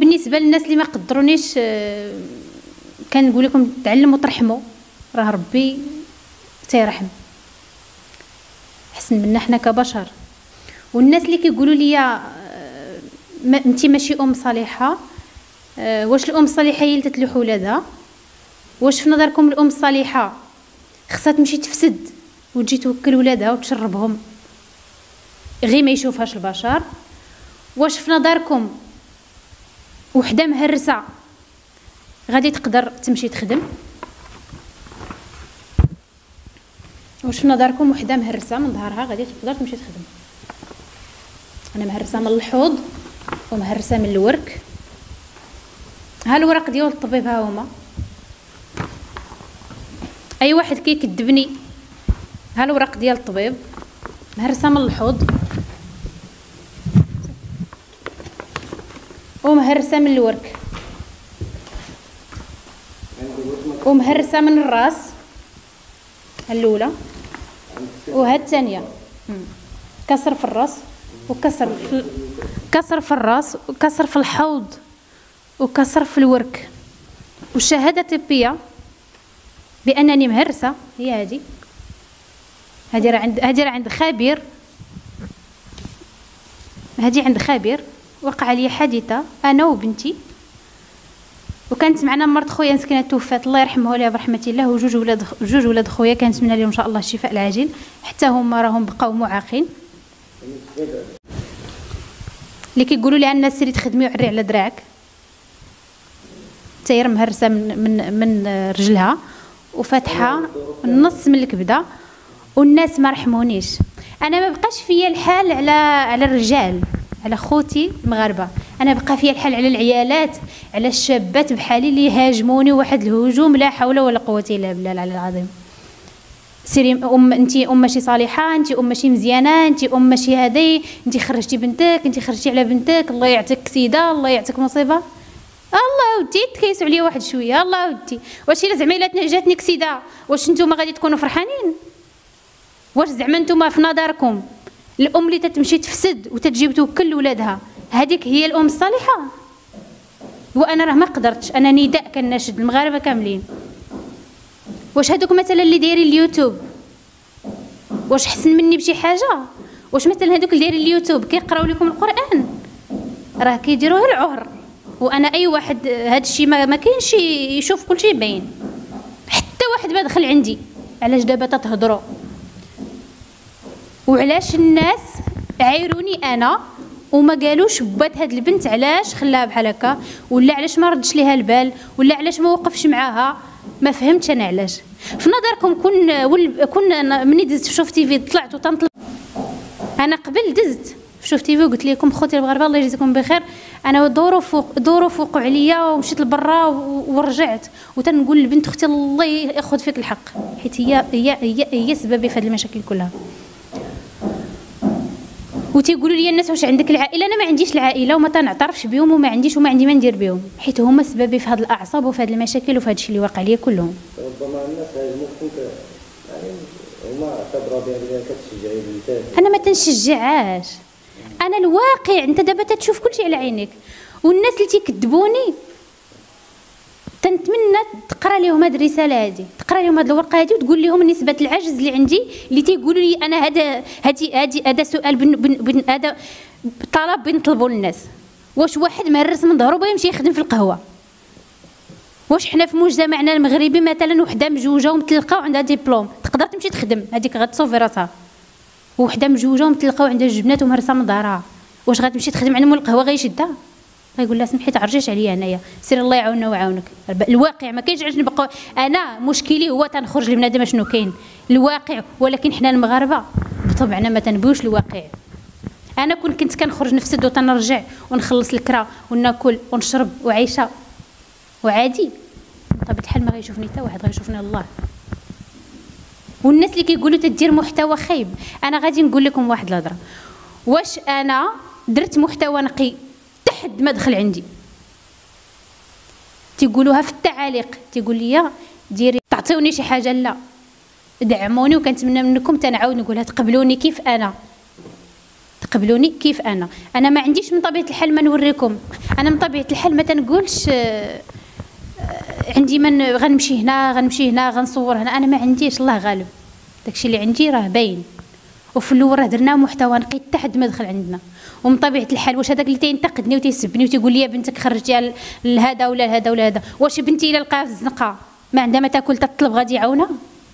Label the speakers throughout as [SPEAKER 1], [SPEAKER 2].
[SPEAKER 1] بالنسبه للناس اللي ما قدرونيش كنقول لكم تعلموا ترحموا، راه ربي تيرحم احسن منا حنا كبشر. والناس اللي كيقولوا لي انت ماشي ام صالحه، واش الام الصالحه هي اللي تتلوح ولادها؟ واش في نظركم الام الصالحه خصها تمشي تفسد وتجي توكل ولادها وتشربهم غير ما يشوفهاش البشر؟ واش في نظركم وحده مهرسه غادي تقدر تمشي تخدم؟ واش في نظركم وحده مهرسه من ظهرها غادي تقدر تمشي تخدم؟ انا مهرسه من الحوض ومهرسه من الورك. ها الورق ديال الطبيب ها هما، اي واحد كيكذبني ها الورق ديال الطبيب، مهرسه من الحوض ومهرسه من الورك ومهرسه من الراس الاولى وها الثانيه، كسر في الراس وكسر في الراس وكسر في الحوض وكسر في الورك. والشهاده الطبيه بانني مهرسه هي هذه راه عند خبير، هذه عند خبير. وقع لي حادثه انا وبنتي، وكانت معنا مرت خويا مسكينه توفات الله يرحمها لها برحمه الله، وجوج ولاد خويا كنتمنى لهم ان شاء الله الشفاء العاجل، حتى هما راهم بقاو معاقين. اللي كيقولوا لي الناس سيري تخدمي وعري على دراعك، تاير مهرسه من رجلها وفاتحه النص من الكبده، والناس ما رحمونيش. انا ما بقاش فيا الحال على الرجال، على خوتي المغاربه، انا بقى فيا الحال على العيالات، على الشابات بحالي اللي هاجموني واحد الهجوم لا حول ولا قوه الا بالله العلي العظيم. سيري انت ماشي صالحه، انت ماشي مزيانه، انت ماشي هذه، انت خرجتي بنتك، انت خرجتي على بنتك، الله يعطيك سيده، الله يعطيك مصيبه. الله ودي تكيسوا عليا واحد شويه، الله ودي واش الا زعما الا جاتني كسيده واش نتوما غادي تكونوا فرحانين؟ واش زعما نتوما في نظركم الام اللي تتمشي تفسد وتتجيب توكل ولادها هذيك هي الام الصالحه؟ وانا راه ما قدرتش، انا نداء كناشد المغاربه كاملين. واش هذوك مثلا اللي دايرين اليوتيوب واش حسن مني بشي حاجه؟ واش مثلا هذوك اللي دايرين اليوتيوب كيقراو لكم القران راه كيديروه العهر، وانا اي واحد هذا الشيء ما كاينش يشوف كل شيء باين. حتى واحد ما دخل عندي علاش دابا تتهضروا، وعلاش الناس عايروني انا وما قالوش بات هاد البنت علاش خلاها بحال هكا، ولا علاش ما ردش ليها البال، ولا علاش ما وقفش معاها. ما فهمتش انا علاش. في نظركم كنا مني دزت في شوف تيفي طلعت وتنطلب، انا قبل دزت في شوف تيفي وقلت لكم خوتي المغاربه الله يجزيكم بخير، انا دوروا فوقوا عليا ومشيت لبرا ورجعت وتنقول لبنت اختي الله ياخذ فيك الحق، حيت هي سببي في هذه المشاكل كلها. وتيقولوا لي الناس واش عندك العائله؟ انا ما عنديش العائله وما تنعترفش بهم وما عنديش وما عندي ما ندير بهم، حيت هما سببي في هذه الاعصاب وفي هذه المشاكل وفي هذا الشيء اللي واقع ليا كلهم.
[SPEAKER 2] ربما الناس هاجموك يعني هما اعتبروا بان كتشجعي الانسان.
[SPEAKER 1] انا ما تنشجعاش، انا الواقع. انت دابا تتشوف كل شيء على عينيك، والناس اللي تيكذبوني تنتمنى تقرا لهم هذه الرساله هذه، تقرا لهم هذه الورقه هذه وتقول لهم نسبه العجز اللي عندي، اللي تيقولوا لي انا هذا سؤال هذا طلب بنطلبوا للناس. واش واحد مهرس من ظهره باغي يمشي يخدم في القهوه؟ واش حنا في مجتمعنا المغربي مثلا وحده مجوجه ومطلقه وعندها ديبلوم تقدر تمشي تخدم، هذيك غتصوفي راسها؟ وحده مجوجه ومطلقه وعندها جوج بنات ومهرسه من ظهرها واش غتمشي تخدم عند مول القهوه غيشدها؟ غيقول لها سمحي تعرجيش عليا هنايا، سير الله يعاوننا ويعاونك. الواقع ما كاينش علاش نبقى انا مشكلي هو تنخرج لبنادم شنو كاين الواقع، ولكن حنا المغاربه بطبعنا ما تنبوش الواقع. انا كنت كنخرج نفسد وتنرجع ونخلص الكرا وناكل ونشرب وعيشه وعادي، بطبيعه الحال ما غيشوفني حتى واحد، غيشوفني الله. والناس اللي كيقولوا تدير محتوى خايب، انا غادي نقول لكم واحد الهضره، واش انا درت محتوى نقي حد ما دخل عندي؟ تيقولوها في التعاليق، تيقول لي ديري تعطيوني شي حاجه، لا دعموني، وكنتمنى منكم تنعاود نقولها تقبلوني كيف انا، تقبلوني كيف انا ما عنديش من طبيعه الحال ما نوريكم. انا من طبيعه الحال ما تنقولش عندي من غنمشي هنا غنمشي هنا غنصور هنا، انا ما عنديش، الله غالب. داكشي اللي عندي راه باين. وفي الاول راه درنا محتوى نقي حتى حد ما دخل عندنا. ومن طبيعه الحال واش هذاك اللي تينتقدني وتيسبني وتيقول لي بنتك خرجتيها لهذا ولا لهذا ولا هذا، واش بنتي الا لقاها في الزنقه ما عندها ما تاكل تطلب غادي يعاونها؟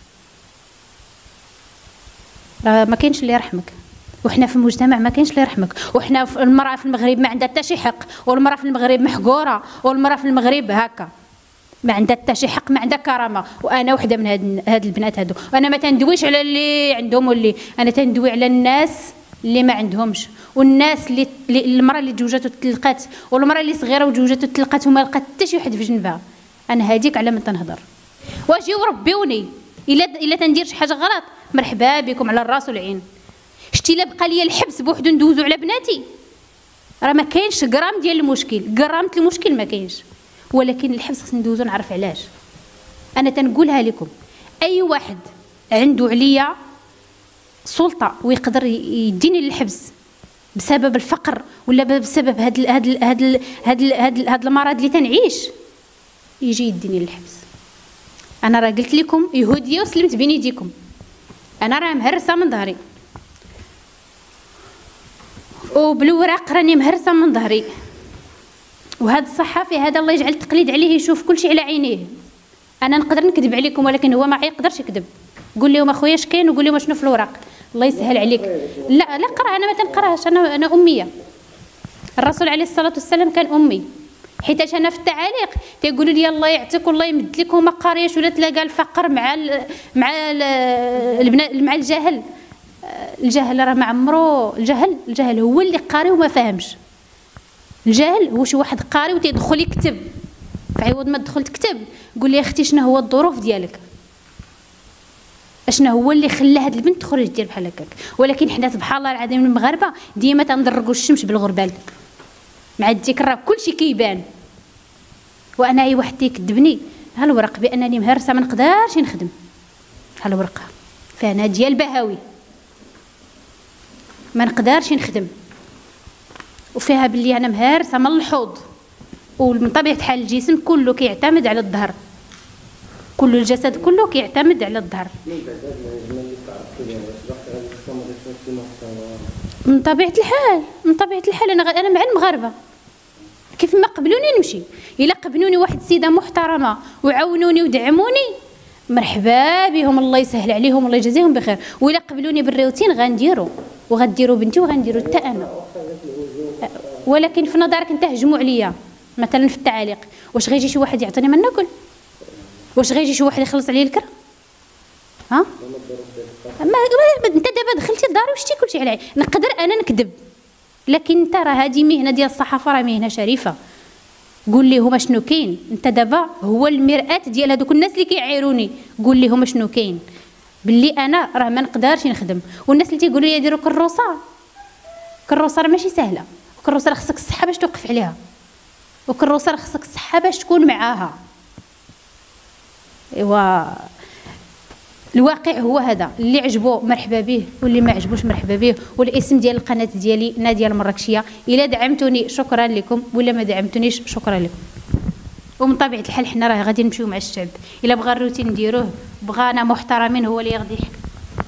[SPEAKER 1] راه ما كاينش اللي يرحمك. وحنا في المجتمع ما كاينش اللي يرحمك. وحنا المراه في المغرب ما عندها حتى شي حق، والمراه في المغرب محقوره، والمراه في المغرب هكا ما عندها حتى شي حق، ما عندها كرامه. وانا وحده من هاد البنات هادو. وانا ما تندويش على اللي عندهم واللي، انا تندوي على الناس اللي ما عندهمش، والناس اللي المراه اللي تزوجات وتطلقات، والمراه اللي صغيره وتزوجات وتطلقات وما لقات حتى شي واحد في جنبها. انا هذيك على من تنهضر. واجيو ربيوني الا تندير شي حاجه غلط، مرحبا بكم على الراس والعين. شتي الا بقى لي الحبس بوحدو ندوزو على بناتي، راه ما كاينش غرام ديال المشكل، غرامه المشكل ما كاينش، ولكن الحبس خصنا ندوزو نعرف علاش. انا تنقولها لكم، اي واحد عنده عليا سلطه ويقدر يديني للحبس بسبب الفقر ولا بسبب هاد المرض اللي تنعيش، يجي يديني للحبس. انا راه قلت لكم يهوديه وسلمت بين يديكم، انا راه مهرسه من ظهري وبالوراق راني مهرسه من ظهري. وهذا الصحافي هذا الله يجعل التقليد عليه، يشوف كل شيء على عينيه. انا نقدر نكذب عليكم ولكن هو ما يقدرش يكذب. قول لهم اخويا اش كاين وقول لهم شنو في الوراق، الله يسهل عليك. لا قرا، انا ما تنقراش، انا اميه. الرسول عليه الصلاه والسلام كان امي، حيتاش انا في التعاليق تيقولوا لي الله يعطيك والله يمد لك وما قاريش ولا تلاقى الفقر مع الجهل. الجهل راه ما عمرو، الجهل هو اللي قاري وما فاهمش. الجهل هو شي واحد قاري وتيدخل يكتب، فعوض ما تدخل تكتب قول لي اختي شنو هو الظروف ديالك، اشنا هو اللي خلى هاد البنت تخرج دير بحال هكاك. ولكن حنا سبحان الله العظيم المغاربه ديما تندرقوا الشمس بالغربال، مع الديك راه كلشي كيبان. وانا اي واحد تيكذبني ها الورق بانني مهرسه ما نقدرش نخدم، ها الورقه فانا ديال بهاوي ما نقدرش نخدم، وفيها باللي انا مهارسه من الحوض. ومن طبيعه حال الجسم كله كيعتمد على الظهر، كل الجسد كله كيعتمد على الظهر. من طبيعه الحال انا مع المغاربه كيف ما قبلوني نمشي. الا قبلوني واحد السيده محترمه وعاونوني ودعموني مرحبا بهم، الله يسهل عليهم الله يجازيهم بخير. وإلا قبلوني بالروتين غنديرو وغديروا بنتي وغنديروا حتى انا. ولكن في نظرك انت هجموا عليا مثلا في التعاليق، واش غيجي شي واحد يعطيني ما ناكل؟ واش غيجي شي واحد يخلص عليا الكرا؟ ها انت دابا دخلتي لداري وشتي كلشي على نقدر انا نكذب، لكن انت راه هذه مهنه ديال الصحافه، راه مهنه شريفه. قول ليهم شنو كاين، انت دابا هو المرآة ديال هذوك الناس اللي كيعايروني، قول ليهم شنو كاين باللي انا راه ما نقدرش نخدم. والناس اللي تيقولوا لي ديروا كروسه راه ماشي سهله، كروسه راه خصك الصحه باش توقف عليها، وكروسه راه خصك الصحه باش تكون معاها. ايوا الواقع هو هذا، اللي عجبو مرحبا به واللي ما عجبوش مرحبا به. والاسم ديال القناه ديالي ناديه المراكشيه، الا دعمتوني شكرا لكم ولا ما دعمتونيش شكرا لكم. ومن طبيعه الحال حنا راه غادي نمشيو مع الشعب، الا بغى الروتين نديروه، بغانا محترمين هو اللي غادي يحكم.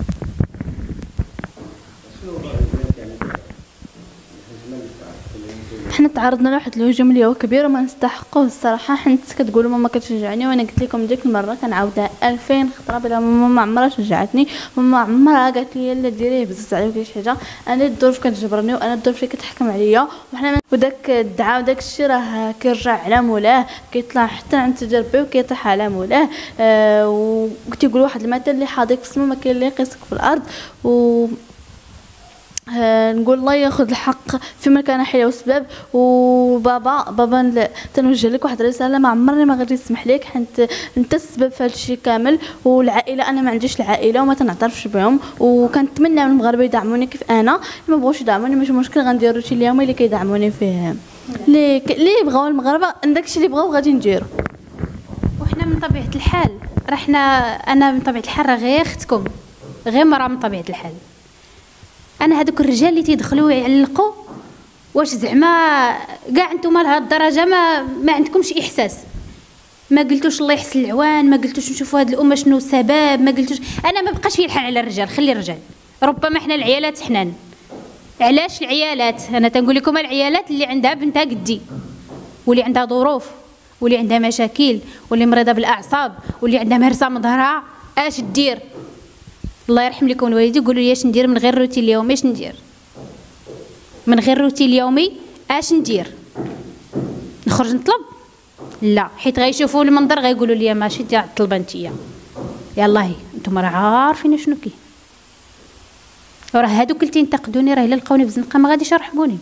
[SPEAKER 3] حنا تعرضنا لواحد الهجوم اللي هو كبير وما نستحقوه الصراحه. حنت كتقولوا ماما كتشجعني، وانا قلت لكم ديك المره كنعاودها 2000 خطره بلا ماما ما عمرها شجعتني، ماما عمرها قالت لي لا ديريه بزز عليك شي حاجه. انا الظروف كتجبرني وانا الظروف اللي كتحكم عليا، وحنا وداك الدعاء وداك الشيء راه كيرجع على مولاه، كيطلع حتى عند تجربي وكيطيح على مولاه. وكتيقول واحد المثل اللي حاضيك في السما ما كاين اللي يقيسك في الارض. و نقول الله ياخذ الحق في مكان حيله وسبب. وبابا تنوجه لك واحد الرساله، ما عمرني ما غادي نسمح لك، حيت انت السبب في هذا الشيء كامل. والعائله انا ما عنديش العائله وما تنعترفش بهم، وكنتمنى من المغاربه يدعموني كيف انا. ما بغاوش يدعموني ماشي مشكل، غندير روتين اليومي اللي كيدعموني فيه، اللي بغاو المغاربه داكشي اللي بغاو غادي نديرو.
[SPEAKER 1] وحنا من طبيعه الحال راه انا من طبيعه الحال راه غير اختكم، غير مرا من طبيعه الحال. انا هذوك الرجال اللي تيدخلوا يعلقوا، واش زعما كاع نتوما لهاد الدرجه ما عندكمش احساس؟ ما قلتوش الله يحسن العوان، ما قلتوش نشوفوا هاد الامه شنو السبب، ما قلتوش. انا ما بقاش في الحال على الرجال، خلي الرجال، ربما احنا العيالات حنان. علاش العيالات؟ انا تنقول لكم العيالات اللي عندها بنتها قدي، واللي عندها ظروف، واللي عندها مشاكل، واللي مريضه بالاعصاب، واللي عندها مهرسه من ظهرها، اش دير؟ الله يرحم لكم الوالدين، يقولوا لي اش ندير من غير الروتين اليومي؟ اش ندير من غير الروتين اليومي؟ اش ندير؟ نخرج نطلب؟ لا، حيت غيشوفوا المنظر غيقولوا لي ماشي طلبه نتيا. يلاه نتوما راه عارفين شنو كاين، وراه هادوك اللي تنتقدوني راه الا لقاوني في الزنقه ما غاديش يرحبوني.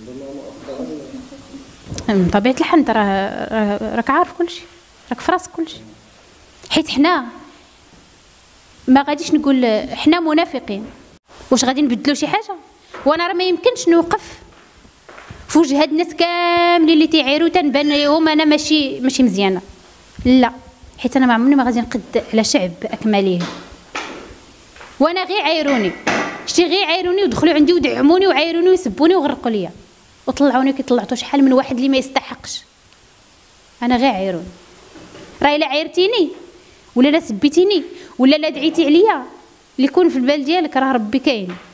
[SPEAKER 1] من طبيعه الحال انت راك عارف كلشي، راك في راسك كلشي. حيت حنا ما غاديش نقول حنا منافقين، واش غادي نبدلوا شي حاجه؟ وانا راه ما يمكنش نوقف في وجه هاد الناس كاملين اللي تيعيروا تنبان لهم انا ماشي مزيانه. لا، حيت انا ما عمرني ما غادي نقد على شعب باكمله. وانا غير عايروني، شتي غير عايروني ودخلوا عندي ودعموني وعايروني ويسبوني وغرقوا ليا وطلعوني كيطلعتوا شحال من واحد اللي ما يستحقش. انا غير عايروني، راه الا عايرتيني ولا لا سبيتيني ولا لا دعيتي عليا اللي يكون في البال ديالك راه ربي كاين.